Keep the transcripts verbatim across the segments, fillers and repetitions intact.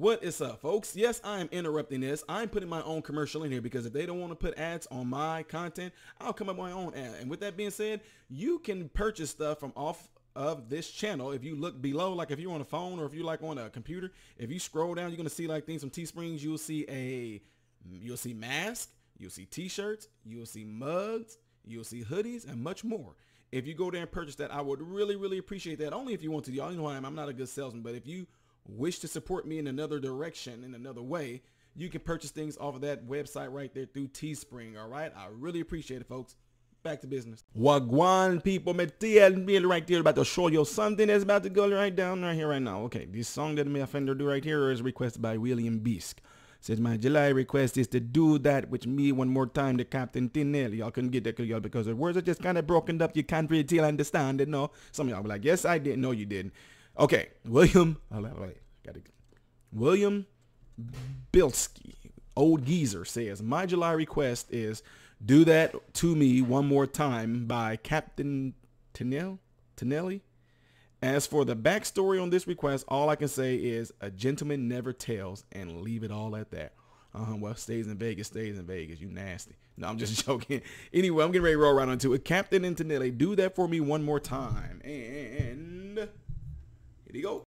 What is up, folks? Yes, I am interrupting this. I'm putting my own commercial in here because if they don't want to put ads on my content, I'll come up with my own ad. And with that being said, you can purchase stuff from off of this channel. If you look below, like if you're on a phone or if you're like on a computer, if you scroll down, you're going to see like things from Teesprings. You'll see a, you'll see mask, you'll see t-shirts, you'll see mugs, you'll see hoodies, and much more. If you go there and purchase that, I would really, really appreciate that. Only if you want to. Y'all know I am. I'm not a good salesman, but if you wish to support me in another direction, in another way, you can purchase things off of that website right there through Teespring. All right. I really appreciate it, folks. Back to business. Wagwan people, me tell me right there about to show you something that's about to go right down right here right now. Okay. This song that my offender do right here is requested by William Bisk. Says my July request is to do that with me one more time, the Captain Tenille. Y'all couldn't get that y'all because the words are just kind of broken up. You can't really tell, understand it. No. Some of y'all be like, yes, I didn't. No, you didn't. Okay, William, got it. William Bilski, old geezer, says, my July request is do that to me one more time by Captain Tenille. Tenille. As for the backstory on this request, all I can say is a gentleman never tells and leave it all at that. Uh-huh, well, stays in Vegas, stays in Vegas. You nasty. No, I'm just joking. Anyway, I'm getting ready to roll right onto it. Captain and Tenille, do that for me one more time. And here you go.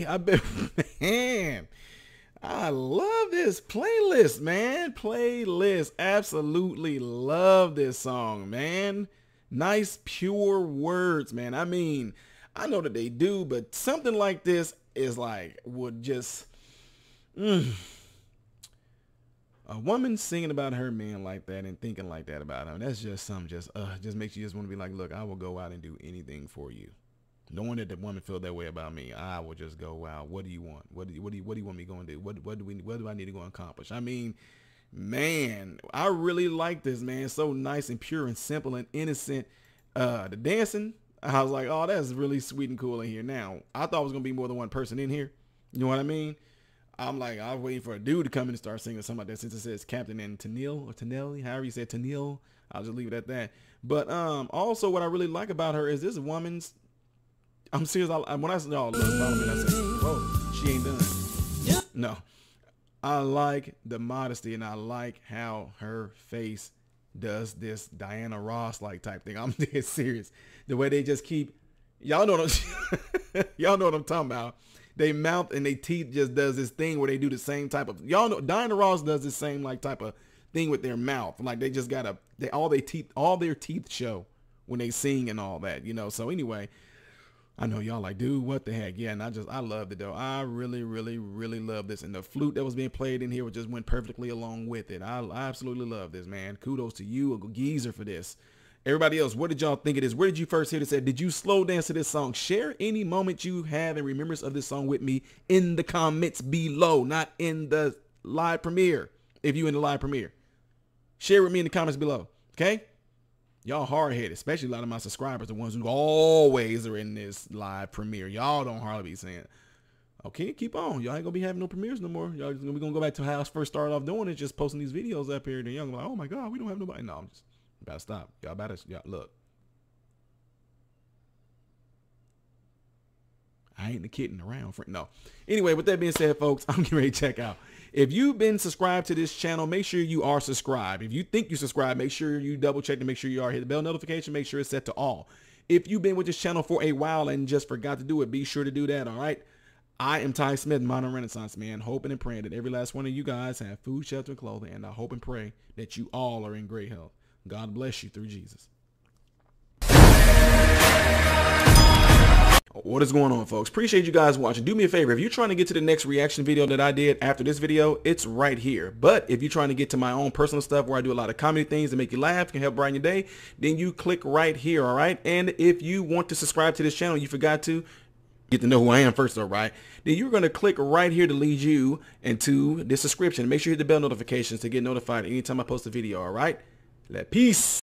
I bet, man, I love this playlist, man. Playlist. Absolutely love this song, man. Nice, pure words, man. I mean, I know that they do, but something like this is like, would just, mm, a woman singing about her man like that and thinking like that about him. That's just something just, uh, just makes you just want to be like, look, I will go out and do anything for you. Knowing that the woman feel that way about me, I will just go out. What do you want? What do you, what do you, what do you want me going to do? What, what do we, what do I need to go accomplish? I mean, man, I really like this, man. So nice and pure and simple and innocent. Uh, the dancing, I was like, oh, that's really sweet and cool in here. Now, I thought it was going to be more than one person in here. You know what I mean? I'm like, I was waiting for a dude to come in and start singing something like that, since it says Captain and Tenille or Tenille, however you say Tenille. I'll just leave it at that. But um, also what I really like about her is this woman's, I'm serious. I, when I said, oh, look, follow me, I said, whoa, she ain't done. No, I like the modesty, and I like how her face does this Diana Ross like type thing. I'm dead serious. The way they just keep, y'all know what I'm, y'all know what I'm talking about. They mouth and they teeth just does this thing where they do the same type of, y'all know Diana Ross does the same like type of thing with their mouth. Like they just gotta, they all they teeth, all their teeth show when they sing and all that, you know. So anyway, I know y'all like, dude, what the heck? Yeah, and I just, I loved it though. I really, really, really love this. And the flute that was being played in here just went perfectly along with it. I, I absolutely love this, man. Kudos to you, a geezer, for this. Everybody else, what did y'all think of this? Where did you first hear this at? Did you slow dance to this song? Share any moment you have in remembrance of this song with me in the comments below, not in the live premiere. If you in the live premiere, share with me in the comments below, okay? Y'all hard-headed, especially a lot of my subscribers, the ones who always are in this live premiere. Y'all don't hardly be saying, okay, keep on. Y'all ain't gonna be having no premieres no more. Y'all we gonna go back to how I first started off doing it, just posting these videos up here. Then y'all gonna be like, oh my God, we don't have nobody. No, I'm just about to stop. Y'all better, y'all look. I ain't the kidding around. For, no. Anyway, with that being said, folks, I'm getting ready to check out. If you've been subscribed to this channel, make sure you are subscribed. If you think you subscribe, make sure you double check to make sure you are. Hit the bell notification. Make sure it's set to all. If you've been with this channel for a while and just forgot to do it, be sure to do that. All right. I am Ty Smith, Modern Renaissance Man, hoping and praying that every last one of you guys have food, shelter, and clothing. And I hope and pray that you all are in great health. God bless you through Jesus. What is going on, folks? Appreciate you guys watching. Do me a favor. If you're trying to get to the next reaction video that I did after this video, it's right here. But if you're trying to get to my own personal stuff where I do a lot of comedy things that make you laugh, can help brighten your day, then you click right here, all right? And if you want to subscribe to this channel, you forgot to, get to know who I am first, all right? Then you're going to click right here to lead you into this subscription. Make sure you hit the bell notifications to get notified anytime I post a video, all right? Let peace.